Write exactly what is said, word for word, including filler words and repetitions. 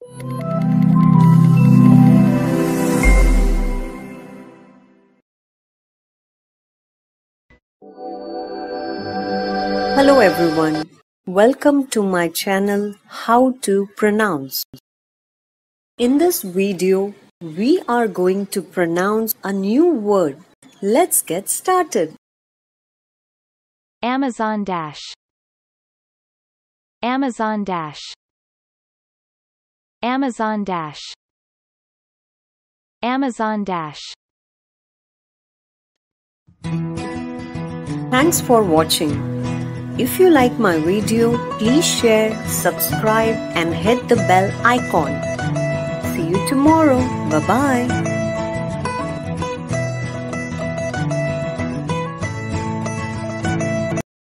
Hello everyone, welcome to my channel How to Pronounce. In this video, we are going to pronounce a new word. Let's get started. Amazon dash. Amazon dash. Amazon dash. Amazon dash. Thanks for watching. If you like my video, please share, subscribe and hit the bell icon. See you tomorrow. Bye-bye.